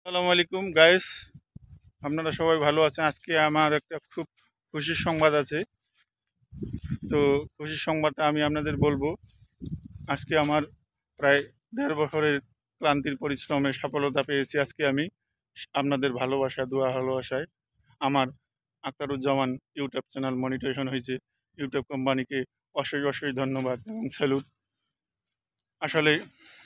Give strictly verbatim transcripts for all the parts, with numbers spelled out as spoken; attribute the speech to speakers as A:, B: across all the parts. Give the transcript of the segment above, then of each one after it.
A: আসসালামু আলাইকুম গাইস, আপনারা সবাই ভালো আছেন। আজকে আমার একটা খুব খুশির সংবাদ আছে। তো খুশির সংবাদটা আমি আপনাদের বলবো। আজকে আমার প্রায় দেড় বছরের ক্লান্তির পরিশ্রমে সফলতা পেয়েছি। আজকে আমি আপনাদের ভালোবাসা দোয়া ভালোবাসায় আমার আখতারুজ্জামান ইউটিউব চ্যানেল মনিটাইজেশন হয়েছে। ইউটিউব কোম্পানিকে অশেষ অশেষ ধন্যবাদ এবং স্যালুট। আসলে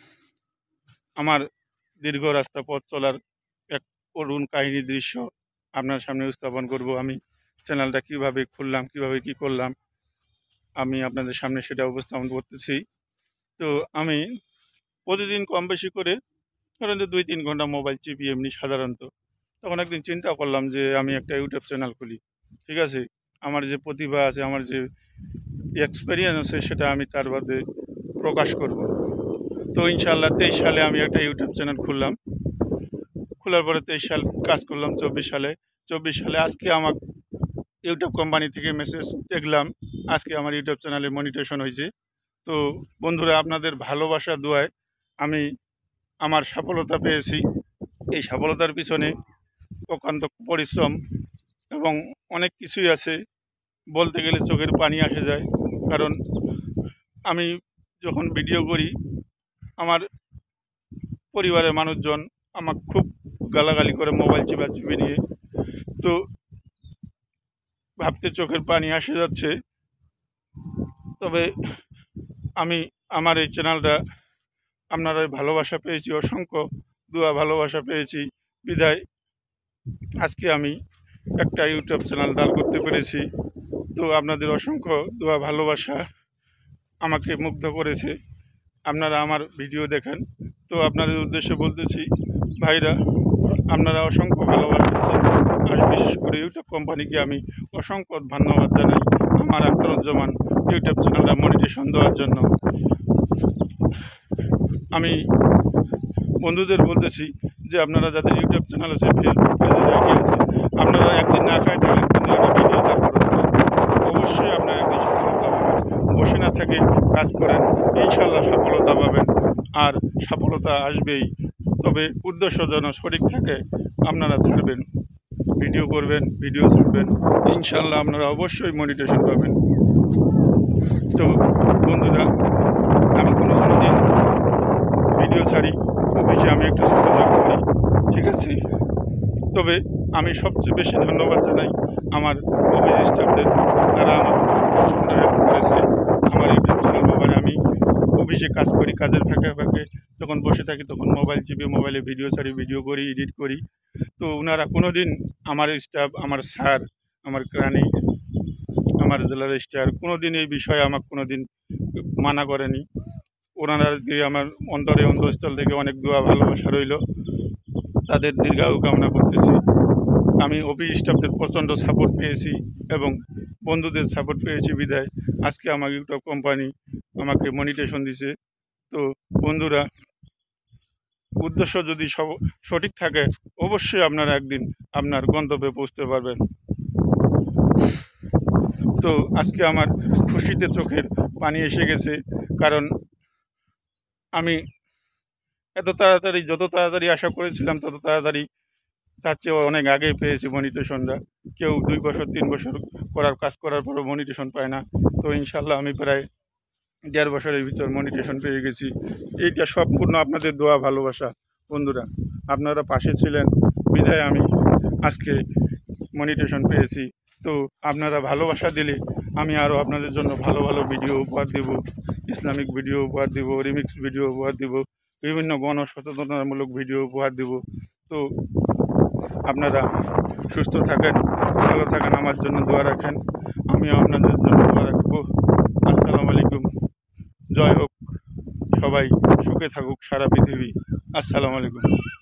A: আমার দীর্ঘ রাস্তা পথ চলার এক করুণ কাহিনী দৃশ্য আপনার সামনে উপস্থাপন করব। আমি চ্যানেলটা কিভাবে খুললাম, কিভাবে কি করলাম, আমি আপনাদের সামনে সেটা উপস্থাপন করতেছি। তো আমি প্রতিদিন কম বেশি করে ধরেন দুই তিন ঘন্টা মোবাইল চিপি এমনি সাধারণত। তখন একদিন চিন্তা করলাম যে আমি একটা ইউটিউব চ্যানেল খুলি। ঠিক আছে, আমার যে প্রতিভা আছে, আমার যে এক্সপেরিয়েন্স আছে, সেটা আমি তার বাদে প্রকাশ করব। তো ইনশাআল্লাহ তেইশ সালে আমি একটা ইউটিউব চ্যানেল খুললাম। খোলার পরে তেইশ সাল কাজ করলাম। চব্বিশ সালে চব্বিশ সালে আজকে আমার ইউটিউব কোম্পানি থেকে মেসেজ দেখলাম আজকে আমার ইউটিউব চ্যানেলে মনিটাইজেশন হয়েছে। তো বন্ধুরা, আপনাদের ভালোবাসা দোয়ায় আমি আমার সফলতা পেয়েছি। এই সফলতার পিছনে অক্লান্ত পরিশ্রম এবং অনেক কিছুই আছে, বলতে গেলে চোখের পানি আসে যায়। কারণ আমি যখন ভিডিও করি, আমার পরিবারের মানুষজন আমাকে খুব গালাগালি করে মোবাইল চিপা চিপে নিয়ে। তো ভাবতে চোখের পানি আসে যাচ্ছে। তবে আমি আমার এই চ্যানেলটা আপনারা ভালোবাসা পেয়েছি, অসংখ্য দোয়া ভালোবাসা পেয়েছি বিদায় আজকে আমি একটা ইউটিউব চ্যানেল দাঁড় করতে পেরেছি। তো আপনাদের অসংখ্য দোয়া ভালোবাসা আমাকে মুগ্ধ করেছে। আপনারা আমার ভিডিও দেখেন। তো আপনাদের উদ্দেশ্যে বলতেছি, ভাইরা, আপনারা অসংখ্য ভালোবাসেন। আর বিশেষ করে ইউটিউব কোম্পানিকে আমি অসংখ্য ধন্যবাদ জানাই আমার আখতারুজ্জামান ইউটিউব চ্যানেলটা মনিটাইজেশন দেওয়ার জন্য। আমি বন্ধুদের বলতেছি যে আপনারা যাদের ইউটিউব চ্যানেল আছে, ফেসবুক পেজে আইডি আছে, আপনারা একদিন না খাই থাকলেন কিন্তু একটা ভিডিও তারপরে ছাড়েন। অবশ্যই আপনারা একদিন সফলতা পাবেন। বসে না থেকে কাজ করেন, ইনশাল্লাহ সফলতা পাবেন। আর সফলতা আসবেই, তবে উদ্দেশ্য যেন সঠিক থাকে। আপনারা ছাড়বেন, ভিডিও করবেন, ভিডিও ছাড়বেন, ইনশাল্লাহ আপনারা অবশ্যই মনিটাইজেশন পাবেন। তো বন্ধুরা, আমি কোনো কোনো দিন ভিডিও ছাড়ি, অফিসে আমি একটু যোগাযোগ করি, ঠিক আছে। তবে আমি সবচেয়ে বেশি ধন্যবাদ জানাই আমার অফিস স্টাফদের। তারা আমার প্রচণ্ড হেল্প করেছে আমার ইউটিউব চ্যানেল ব্যাপারে। আমি অফিসে কাজ করি, কাজের ফাঁকে ফাঁকে যখন বসে থাকি তখন মোবাইল চিপে মোবাইলে ভিডিও ছাড়ি, ভিডিও করি, এডিট করি। তো ওনারা কোনো দিন আমার স্টাফ, আমার স্যার, আমার ক্রানি, আমার জেলার স্টার কোনো দিন এই বিষয়ে আমাকে কোনো দিন মানা করেনি। ওনারা দিয়ে আমার অন্তরে অন্তঃস্থল থেকে অনেক দোয়া ভালোবাসা রইল। তাদের দীর্ঘায়ু কামনা করতেছি। আমি অফিস স্টাফদের প্রচণ্ড সাপোর্ট পেয়েছি এবং বন্ধুদের সাপোর্ট পেয়েছি বিদায় আজকে আমার ইউটিউব কোম্পানি আমাকে মনিটাইজেশন দিছে। তো বন্ধুরা, উদ্দেশ্য যদি সব সঠিক থাকে, অবশ্যই আপনারা একদিন আপনার গন্তব্যে পৌঁছতে পারবেন। তো আজকে আমার খুশিতে চোখের পানি এসে গেছে, কারণ আমি এত তাড়াতাড়ি, যত তাড়াতাড়ি আশা করেছিলাম তত তাড়াতাড়ি তার চেয়ে অনেক আগে পেয়েছি মনিটাইজেশনটা। কেউ দুই বছর তিন বছর করার কাজ করার পরও মনিটাইজেশন পায় না। তো ইনশাল্লাহ আমি প্রায় দেড় বছরের ভিতর মনিটাইজেশন পেয়ে গেছি। এইটা সম্পূর্ণ আপনাদের দোয়া ভালোবাসা। বন্ধুরা, আপনারা পাশে ছিলেন বিধায় আমি আজকে মনিটাইজেশন পেয়েছি। তো আপনারা ভালোবাসা দিলে আমি আরও আপনাদের জন্য ভালো ভালো ভিডিও উপহার দেব, ইসলামিক ভিডিও উপহার দেব, রিমিক্স ভিডিও উপহার দেব, বিভিন্ন গণ সচেতনতামূলক ভিডিও উপহার দেব। তো আপনারা সুস্থ থাকেন, ভালো থাকেন, আমার জন্য দোয়া রাখেন, আমিও আপনাদের জন্য দোয়া রাখবো। আসসালামু আলাইকুম। জয় হোক, সবাই সুখে থাকুক সারা পৃথিবী। আসসালামু আলাইকুম।